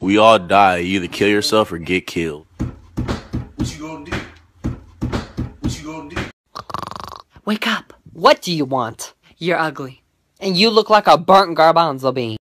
We all die. You either kill yourself or get killed. What you gonna do? What you gonna do? Wake up. What do you want? You're ugly. And you look like a burnt garbanzo bean.